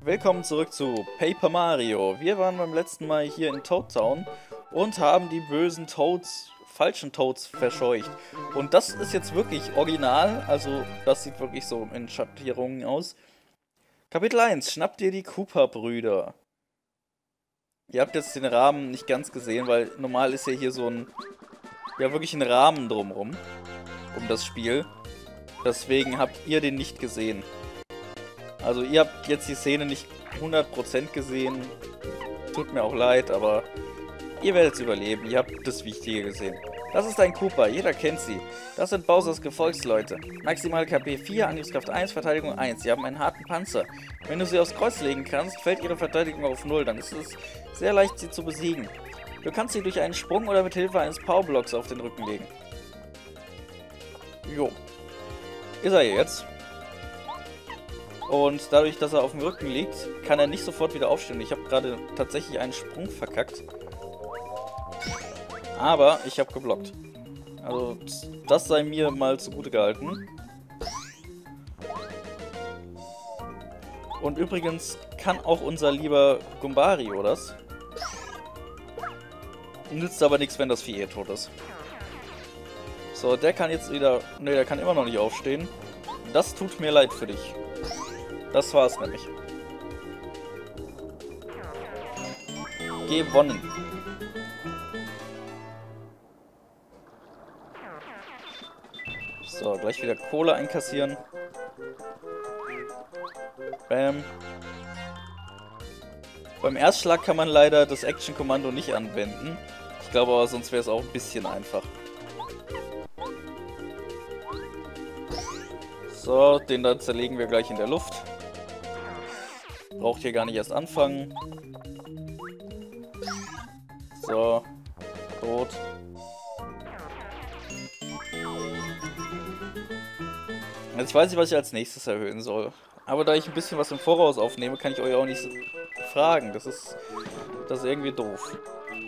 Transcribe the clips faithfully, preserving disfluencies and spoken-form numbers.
Willkommen zurück zu Paper Mario. Wir waren beim letzten Mal hier in Toad Town und haben die bösen Toads, falschen Toads verscheucht. Und das ist jetzt wirklich original, also das sieht wirklich so in Schattierungen aus. Kapitel eins, schnappt dir die Koopa-Brüder. Ihr habt jetzt den Rahmen nicht ganz gesehen, weil normal ist ja hier so ein, ja wirklich ein Rahmen drumrum, um das Spiel. Deswegen habt ihr den nicht gesehen. Also ihr habt jetzt die Szene nicht hundert Prozent gesehen. Tut mir auch leid, aber ihr werdet es überleben. Ihr habt das Wichtige gesehen. Das ist ein Koopa, jeder kennt sie. Das sind Bowsers Gefolgsleute. Maximal K P vier, Angriffskraft eins, Verteidigung eins. Sie haben einen harten Panzer. Wenn du sie aufs Kreuz legen kannst, fällt ihre Verteidigung auf null. Dann ist es sehr leicht, sie zu besiegen. Du kannst sie durch einen Sprung oder mit Hilfe eines Powerblocks auf den Rücken legen. Jo. Ist er jetzt. Und dadurch, dass er auf dem Rücken liegt, kann er nicht sofort wieder aufstehen. Ich habe gerade tatsächlich einen Sprung verkackt. Aber ich habe geblockt. Also das sei mir mal zugute gehalten. Und übrigens kann auch unser lieber Gumbario das. Nützt aber nichts, wenn das Vieh eh tot ist. So, der kann jetzt wieder... Ne, der kann immer noch nicht aufstehen. Das tut mir leid für dich. Das war's nämlich. Gewonnen. So, gleich wieder Kohle einkassieren. Bam. Beim Erstschlag kann man leider das Action-Kommando nicht anwenden. Ich glaube aber, sonst wäre es auch ein bisschen einfach. So, den da zerlegen wir gleich in der Luft. Braucht hier gar nicht erst anfangen. So. Tot. Jetzt weiß ich, was ich als nächstes erhöhen soll. Aber da ich ein bisschen was im Voraus aufnehme, kann ich euch auch nicht fragen. Das ist, das ist irgendwie doof.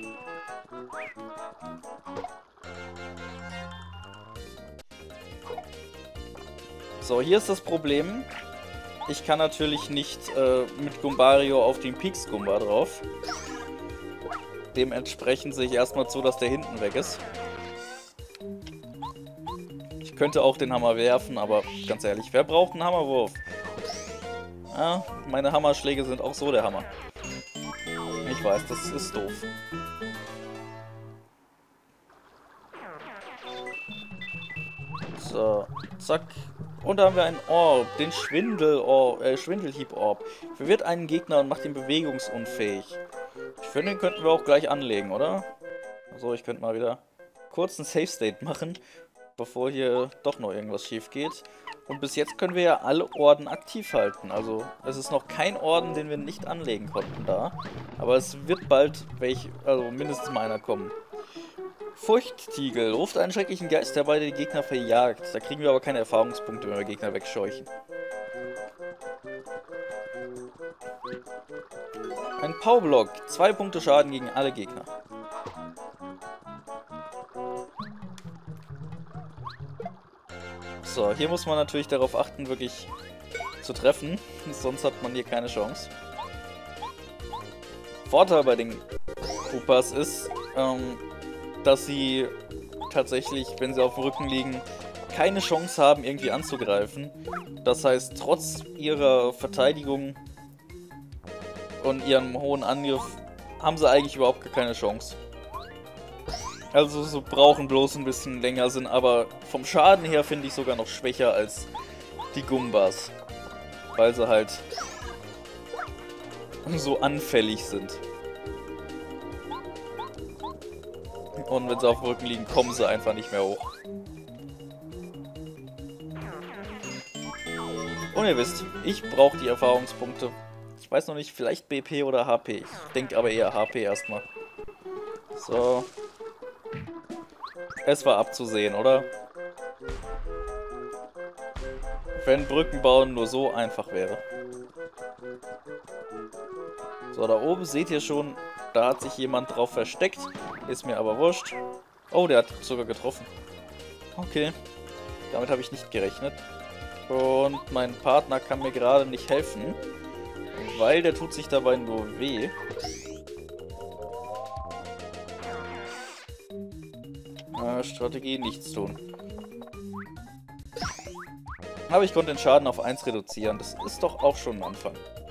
So, hier ist das Problem. Ich kann natürlich nicht äh, mit Gumbario auf den Peaks Gumba drauf. Dementsprechend sehe ich erstmal zu, dass der hinten weg ist. Ich könnte auch den Hammer werfen, aber ganz ehrlich, wer braucht einen Hammerwurf? Ja, meine Hammerschläge sind auch so der Hammer. Ich weiß, das ist doof. So, zack. Und da haben wir einen Orb, den Schwindel-Orb, äh, Schwindelhieb-Orb. Verwirrt einen Gegner und macht ihn bewegungsunfähig. Ich finde, den könnten wir auch gleich anlegen, oder? So, ich könnte mal wieder kurz ein Save-State machen, bevor hier doch noch irgendwas schief geht. Und bis jetzt können wir ja alle Orden aktiv halten. Also, es ist noch kein Orden, den wir nicht anlegen konnten da. Aber es wird bald welch, also mindestens mal einer kommen. Furchttiegel. Ruft einen schrecklichen Geist herbei, der die Gegner verjagt. Da kriegen wir aber keine Erfahrungspunkte, wenn wir Gegner wegscheuchen. Ein Powerblock. Zwei Punkte Schaden gegen alle Gegner. So, hier muss man natürlich darauf achten, wirklich zu treffen. Sonst hat man hier keine Chance. Vorteil bei den Koopas ist, ähm, dass sie tatsächlich, wenn sie auf dem Rücken liegen, keine Chance haben, irgendwie anzugreifen. Das heißt, trotz ihrer Verteidigung und ihrem hohen Angriff haben sie eigentlich überhaupt gar keine Chance. Also sie brauchen bloß ein bisschen länger, sind aber vom Schaden her finde ich sogar noch schwächer als die Gumbas. Weil sie halt so anfällig sind. Und wenn sie auf dem Rücken liegen, kommen sie einfach nicht mehr hoch. Und ihr wisst, ich brauche die Erfahrungspunkte. Ich weiß noch nicht, vielleicht B P oder H P. Ich denke aber eher H P erstmal. So. Es war abzusehen, oder? Wenn Brücken bauen nur so einfach wäre. So, da oben seht ihr schon, da hat sich jemand drauf versteckt. Ist mir aber wurscht. Oh, der hat sogar getroffen. Okay. Damit habe ich nicht gerechnet. Und mein Partner kann mir gerade nicht helfen. weil der tut sich dabei nur weh. Äh, Strategie, nichts tun. Aber ich konnte den Schaden auf eins reduzieren. Das ist doch auch schon ein Anfang.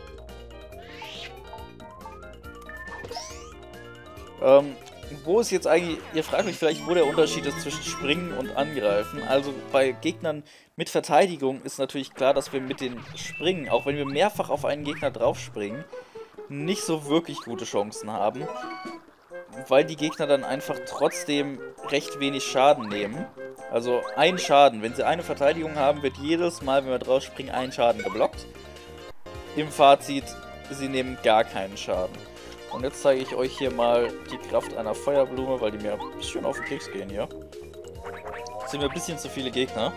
Ähm, wo ist jetzt eigentlich... Ihr fragt mich vielleicht, wo der Unterschied ist zwischen Springen und Angreifen. Also bei Gegnern mit Verteidigung ist natürlich klar, dass wir mit den Springen, auch wenn wir mehrfach auf einen Gegner draufspringen, nicht so wirklich gute Chancen haben. Weil die Gegner dann einfach trotzdem recht wenig Schaden nehmen. Also ein Schaden. Wenn sie eine Verteidigung haben, wird jedes Mal, wenn wir drauf springen, ein Schaden geblockt. Im Fazit, sie nehmen gar keinen Schaden. Und jetzt zeige ich euch hier mal die Kraft einer Feuerblume, weil die mir ein bisschen auf den Keks gehen hier. Jetzt sind wir ein bisschen zu viele Gegner.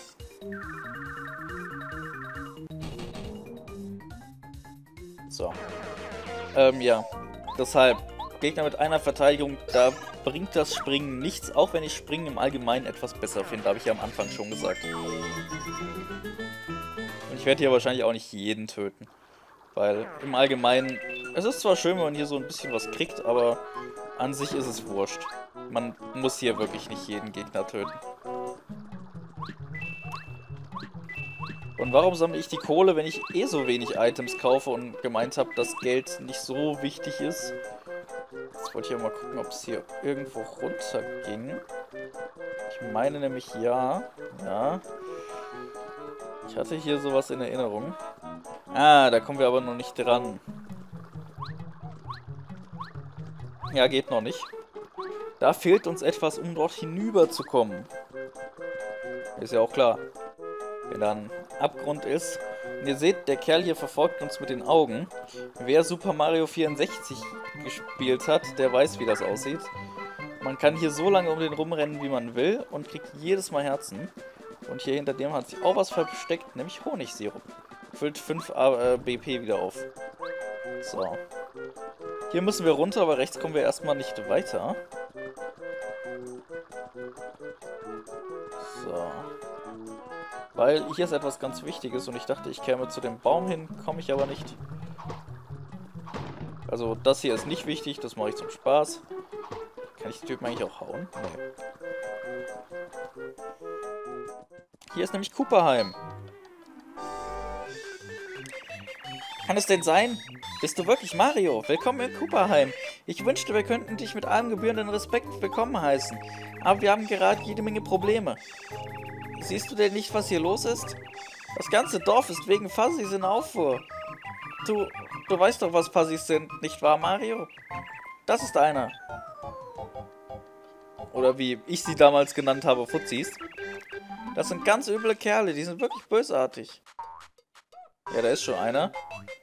So. Ähm, ja. Deshalb, Gegner mit einer Verteidigung, da bringt das Springen nichts, auch wenn ich Springen im Allgemeinen etwas besser finde, habe ich ja am Anfang schon gesagt. Und ich werde hier wahrscheinlich auch nicht jeden töten. Weil im Allgemeinen, es ist zwar schön, wenn man hier so ein bisschen was kriegt, aber an sich ist es wurscht. Man muss hier wirklich nicht jeden Gegner töten. Und warum sammle ich die Kohle, wenn ich eh so wenig Items kaufe und gemeint habe, dass Geld nicht so wichtig ist? Jetzt wollte ich ja mal gucken, ob es hier irgendwo runter ging. Ich meine nämlich ja. Ja. Ich hatte hier sowas in Erinnerung. Ah, da kommen wir aber noch nicht dran. Ja, geht noch nicht. Da fehlt uns etwas, um dort hinüber zu kommen. Ist ja auch klar. Wenn da ein Abgrund ist. Und ihr seht, der Kerl hier verfolgt uns mit den Augen. Wer Super Mario vierundsechzig gespielt hat, der weiß, wie das aussieht. Man kann hier so lange um den rumrennen, wie man will und kriegt jedes Mal Herzen. Und hier hinter dem hat sich auch was versteckt, nämlich Honigsirup. Füllt fünf B P wieder auf. So. Hier müssen wir runter, aber rechts kommen wir erstmal nicht weiter. So. Weil hier ist etwas ganz Wichtiges und ich dachte, ich käme zu dem Baum hin, komme ich aber nicht. Also das hier ist nicht wichtig, das mache ich zum Spaß. Kann ich den Typen eigentlich auch hauen? Nee. Hier ist nämlich Koopaheim. Kann es denn sein? Bist du wirklich Mario? Willkommen in Koopaheim. Ich wünschte, wir könnten dich mit allem gebührenden Respekt willkommen heißen. Aber wir haben gerade jede Menge Probleme. Siehst du denn nicht, was hier los ist? Das ganze Dorf ist wegen Fuzzys in Aufruhr. Du, du weißt doch, was Fuzzys sind, nicht wahr, Mario? Das ist einer. Oder wie ich sie damals genannt habe, Fuzis. Das sind ganz üble Kerle, die sind wirklich bösartig. Ja, da ist schon einer.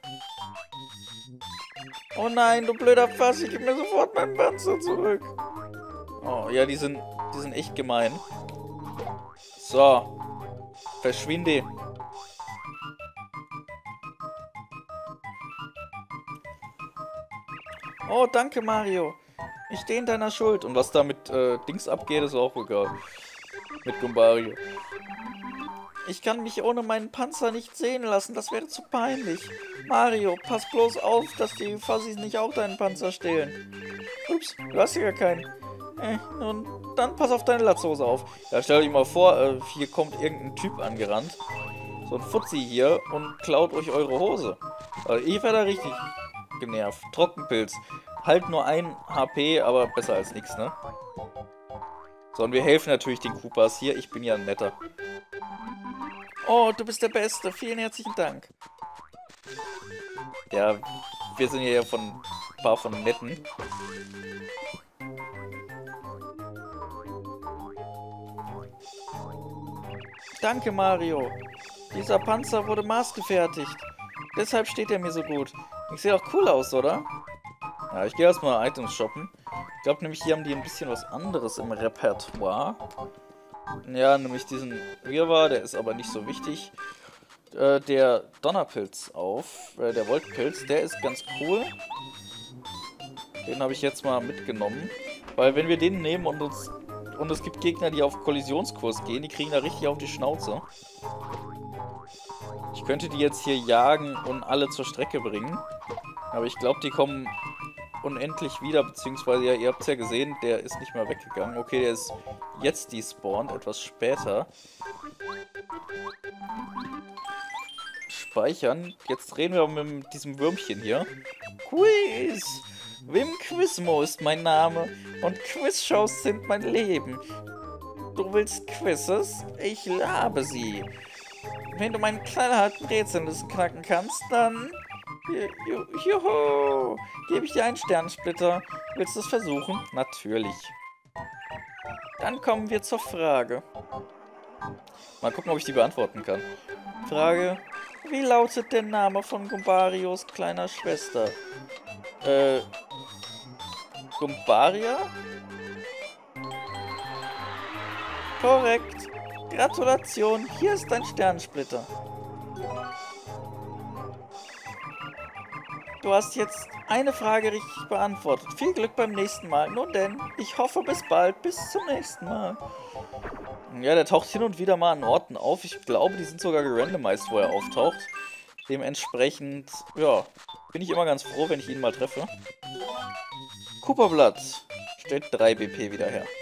Oh nein, du blöder Fuzzy, gib mir sofort meinen Panzer zurück. Oh, ja, die sind, die sind echt gemein. So. Verschwinde. Oh, danke, Mario. Ich stehe in deiner Schuld. Und was da mit äh, Dings abgeht, ist auch egal. Mit Gumbario. Ich kann mich ohne meinen Panzer nicht sehen lassen. Das wäre zu peinlich. Mario, pass bloß auf, dass die Fuzzys nicht auch deinen Panzer stehlen. Ups, du hast ja gar keinen. Äh, nun, dann pass auf deine Latzhose auf. Ja, stell dich mal vor, äh, hier kommt irgendein Typ angerannt. So ein Fuzzi hier und klaut euch eure Hose. Also ich wäre da richtig genervt. Trockenpilz. Halt nur ein H P, aber besser als nichts, ne? So, und wir helfen natürlich den Koopas hier. Ich bin ja ein Netter. Oh, du bist der Beste. Vielen herzlichen Dank. Ja, wir sind ja von ein paar von Netten. Danke, Mario. Dieser Panzer wurde maßgefertigt. Deshalb steht er mir so gut. Ich sehe auch cool aus, oder? Ja, ich gehe erstmal Items shoppen. Ich glaube nämlich, hier haben die ein bisschen was anderes im Repertoire. Ja, nämlich diesen Wirrwarr, der ist aber nicht so wichtig. Äh, der Donnerpilz auf, äh, der Voltpilz, der ist ganz cool. Den habe ich jetzt mal mitgenommen. Weil wenn wir den nehmen und uns... Und es gibt Gegner, die auf Kollisionskurs gehen, die kriegen da richtig auf die Schnauze. Ich könnte die jetzt hier jagen und alle zur Strecke bringen. Aber ich glaube, die kommen unendlich wieder, beziehungsweise, ja, ihr habt es ja gesehen, der ist nicht mehr weggegangen. Okay, der ist jetzt despawned, etwas später. Speichern. Jetzt reden wir mit diesem Würmchen hier. Quiz! Wim Quizmo ist mein Name und Quizshows sind mein Leben. Du willst Quizzes? Ich habe sie. Wenn du meinen knallharten Rätsellisten knacken kannst, dann... Juhu! Gebe ich dir einen Sternensplitter. Willst du es versuchen? Natürlich. Dann kommen wir zur Frage. Mal gucken, ob ich die beantworten kann. Frage: Wie lautet der Name von Gombarios kleiner Schwester? Äh... Gombaria? Korrekt. Gratulation, hier ist dein Sternensplitter. Du hast jetzt eine Frage richtig beantwortet. Viel Glück beim nächsten Mal. Nun denn, ich hoffe bis bald. Bis zum nächsten Mal. Ja, der taucht hin und wieder mal an Orten auf. Ich glaube, die sind sogar gerandomized, wo er auftaucht. Dementsprechend, ja, bin ich immer ganz froh, wenn ich ihn mal treffe. Cooperblatt. Stellt drei B P wieder her.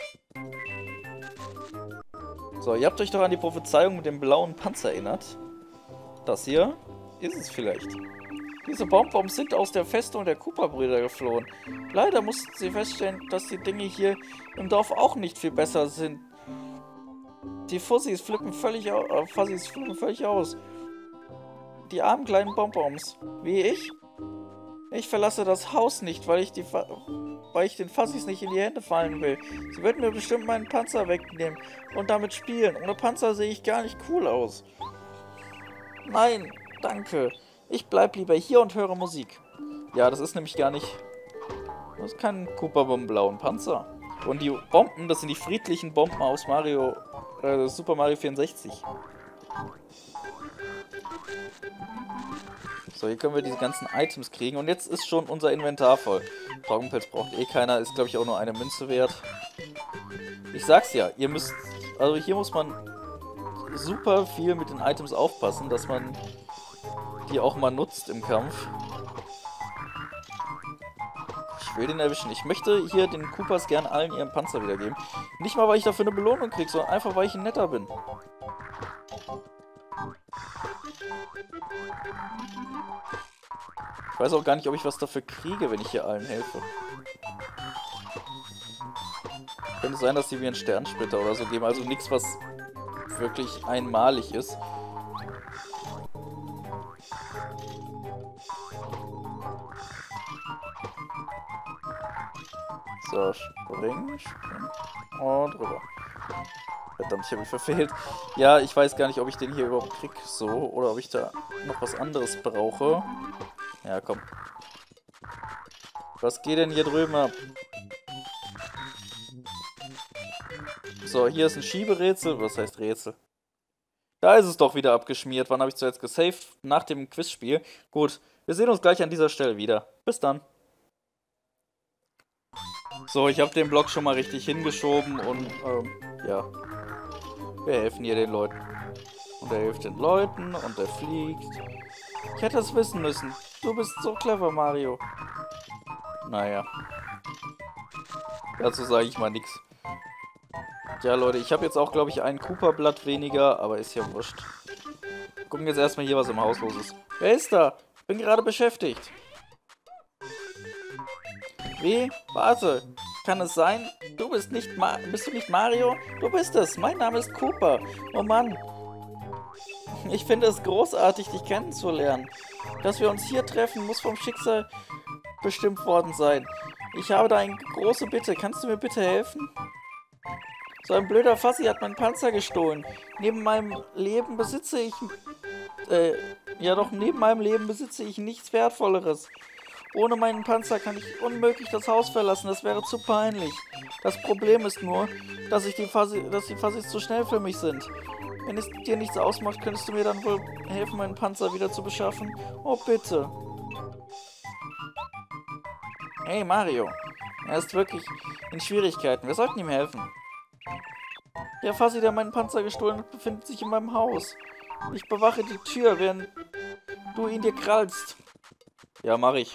So, ihr habt euch doch an die Prophezeiung mit dem blauen Panzer erinnert. Das hier ist es vielleicht. Diese Bonbons sind aus der Festung der Cooper-Brüder geflohen. Leider mussten sie feststellen, dass die Dinge hier im Dorf auch nicht viel besser sind. Die Fussis flippen völlig, au äh, Fuzzies flippen völlig aus. Die armen kleinen Bonbons. Wie ich? Ich verlasse das Haus nicht, weil ich, die Fa weil ich den Fuzzies nicht in die Hände fallen will. Sie werden mir bestimmt meinen Panzer wegnehmen und damit spielen. Ohne Panzer sehe ich gar nicht cool aus. Nein, danke. Ich bleib lieber hier und höre Musik. Ja, das ist nämlich gar nicht... Das ist kein Cooper-Bomben-blauen Panzer. Und die Bomben, das sind die friedlichen Bomben aus Mario... Äh, Super Mario vierundsechzig. So, hier können wir diese ganzen Items kriegen. Und jetzt ist schon unser Inventar voll. Trockenpilz braucht eh keiner. Ist, glaube ich, auch nur eine Münze wert. Ich sag's ja, ihr müsst... Also hier muss man super viel mit den Items aufpassen, dass man... die auch mal nutzt im Kampf. Ich will den erwischen. Ich möchte hier den Koopas gern allen ihren Panzer wiedergeben. Nicht mal, weil ich dafür eine Belohnung kriege, sondern einfach, weil ich ein Netter bin. Ich weiß auch gar nicht, ob ich was dafür kriege, wenn ich hier allen helfe. Könnte sein, dass die mir einen Sternsplitter oder so geben. Also nichts, was wirklich einmalig ist. So, spring, spring. Und rüber. Verdammt, ich habe mich verfehlt. Ja, ich weiß gar nicht, ob ich den hier überhaupt krieg, so. Oder ob ich da noch was anderes brauche. Ja, komm. Was geht denn hier drüben ab? So, hier ist ein Schieberätsel. Was heißt Rätsel? Da ist es doch wieder abgeschmiert. Wann habe ich zuletzt gesaved? Nach dem Quizspiel. Gut, wir sehen uns gleich an dieser Stelle wieder. Bis dann. So, ich habe den Block schon mal richtig hingeschoben und, ähm, ja. Wir helfen hier den Leuten. Und er hilft den Leuten und er fliegt. Ich hätte es wissen müssen. Du bist so clever, Mario. Naja. Dazu sage ich mal nichts. Ja, Leute, ich habe jetzt auch, glaube ich, ein Cooper-Blatt weniger, aber ist ja wurscht. Gucken jetzt erstmal hier, was im Haus los ist. Wer ist da? Bin gerade beschäftigt. Wie? Warte. Kann es sein? Du bist nicht Ma bist du nicht Mario? Du bist es. Mein Name ist Cooper. Oh Mann. Ich finde es großartig, dich kennenzulernen. Dass wir uns hier treffen, muss vom Schicksal bestimmt worden sein. Ich habe da eine große Bitte. Kannst du mir bitte helfen? So ein blöder Fuzzy hat meinen Panzer gestohlen. Neben meinem Leben besitze ich... Äh, ja doch, neben meinem Leben besitze ich nichts Wertvolleres. Ohne meinen Panzer kann ich unmöglich das Haus verlassen, das wäre zu peinlich. Das Problem ist nur, dass, ich die Fuzzy, dass die Fuzzys zu schnell für mich sind. Wenn es dir nichts ausmacht, könntest du mir dann wohl helfen, meinen Panzer wieder zu beschaffen? Oh, bitte. Hey, Mario. Er ist wirklich in Schwierigkeiten. Wir sollten ihm helfen. Der Fuzzy, der meinen Panzer gestohlen hat, befindet sich in meinem Haus. Ich bewache die Tür, während du ihn dir krallst. Ja, mach ich.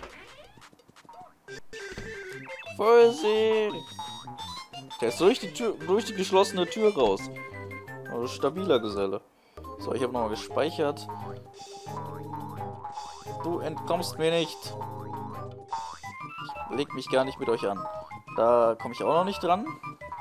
Vorsicht! Der ist durch die Tür, durch die geschlossene Tür raus. Also stabiler Geselle. So, ich habe nochmal gespeichert. Du entkommst mir nicht. Ich leg mich gar nicht mit euch an. Da komme ich auch noch nicht dran.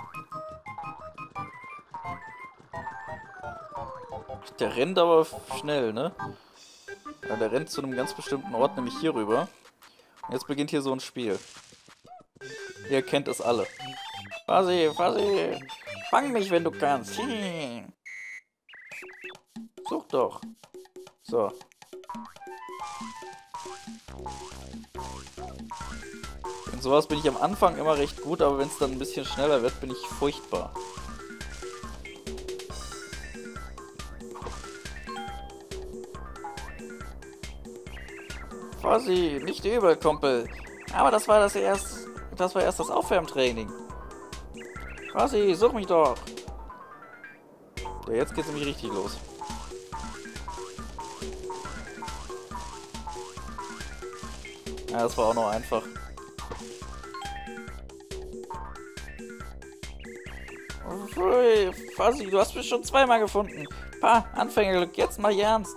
Der rennt aber schnell, ne? Ja, der rennt zu einem ganz bestimmten Ort, nämlich hier rüber. Und jetzt beginnt hier so ein Spiel. Ihr kennt es alle. Fuzzy, Fuzzy, fang mich, wenn du kannst. Hm. Such doch. So. In sowas bin ich am Anfang immer recht gut, aber wenn es dann ein bisschen schneller wird, bin ich furchtbar. Fuzzy, nicht übel, Kumpel. Aber das war das erst, das war erst das Aufwärmtraining. Fuzzy, such mich doch. Ja, jetzt geht's nämlich richtig los. Ja, das war auch noch einfach. Ui, Fuzzy, du hast mich schon zweimal gefunden. Pa, Anfängerglück, jetzt mal ernst.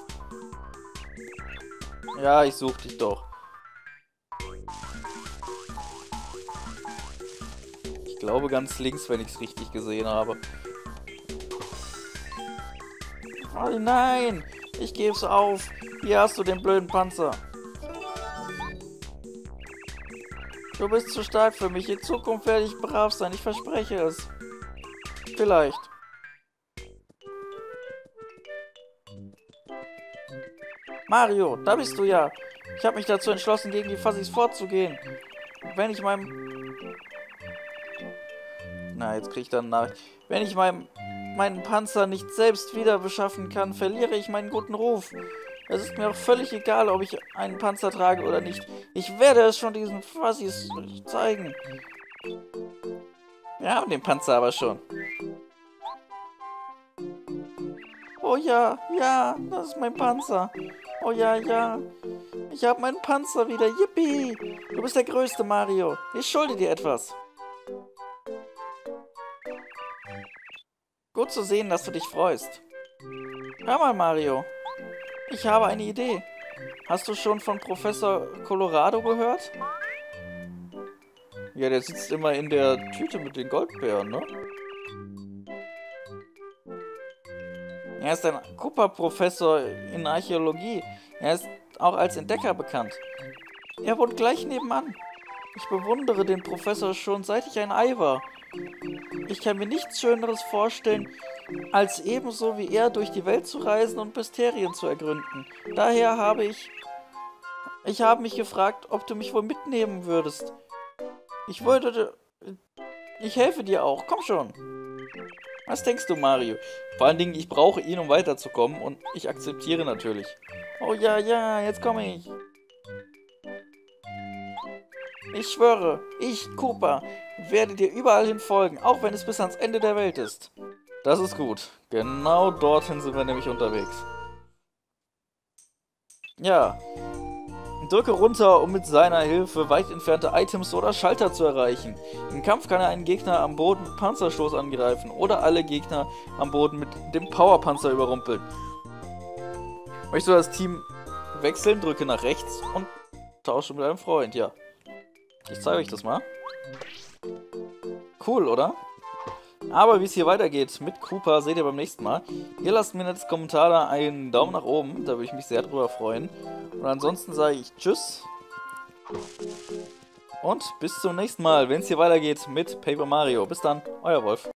Ja, ich such dich doch. Ich glaube ganz links, wenn ich es richtig gesehen habe. Oh nein, ich geb's auf. Hier hast du den blöden Panzer. Du bist zu stark für mich. In Zukunft werde ich brav sein. Ich verspreche es. Vielleicht. Mario, da bist du ja. Ich habe mich dazu entschlossen, gegen die Fuzzys vorzugehen. Wenn ich meinem... Na, jetzt krieg ich dann nach. Wenn ich meinem, meinen Panzer nicht selbst wieder beschaffen kann, verliere ich meinen guten Ruf. Es ist mir auch völlig egal, ob ich einen Panzer trage oder nicht. Ich werde es schon diesen Fuzzys zeigen. Wir haben den Panzer aber schon. Oh ja, ja, das ist mein Panzer. Oh ja, ja. Ich habe meinen Panzer wieder. Yippie! Du bist der Größte, Mario. Ich schulde dir etwas. Gut zu sehen, dass du dich freust. Hör mal, Mario. Ich habe eine Idee. Hast du schon von Professor Colorado gehört? Ja, der sitzt immer in der Tüte mit den Goldbeeren, ne? Er ist ein Koopa-Professor in Archäologie. Er ist auch als Entdecker bekannt. Er wohnt gleich nebenan. Ich bewundere den Professor schon seit ich ein Ei war. Ich kann mir nichts Schöneres vorstellen, als ebenso wie er durch die Welt zu reisen und Mysterien zu ergründen. Daher habe ich... Ich habe mich gefragt, ob du mich wohl mitnehmen würdest. Ich würde... Ich helfe dir auch. Komm schon. Was denkst du, Mario? Vor allen Dingen, ich brauche ihn, um weiterzukommen und ich akzeptiere natürlich. Oh ja, ja, jetzt komme ich. Ich schwöre, ich, Koopa, werde dir überall hin folgen, auch wenn es bis ans Ende der Welt ist. Das ist gut. Genau dorthin sind wir nämlich unterwegs. Ja. Drücke runter, um mit seiner Hilfe weit entfernte Items oder Schalter zu erreichen. Im Kampf kann er einen Gegner am Boden mit Panzerstoß angreifen oder alle Gegner am Boden mit dem Powerpanzer überrumpeln. Möchtest du das Team wechseln? Drücke nach rechts und tausche mit einem Freund, ja. Ich zeige euch das mal. Cool, oder? Aber wie es hier weitergeht mit Koopa, seht ihr beim nächsten Mal. Ihr lasst mir als Kommentar da einen Daumen nach oben, da würde ich mich sehr drüber freuen. Und ansonsten sage ich Tschüss. Und bis zum nächsten Mal, wenn es hier weitergeht mit Paper Mario. Bis dann, euer Wolf.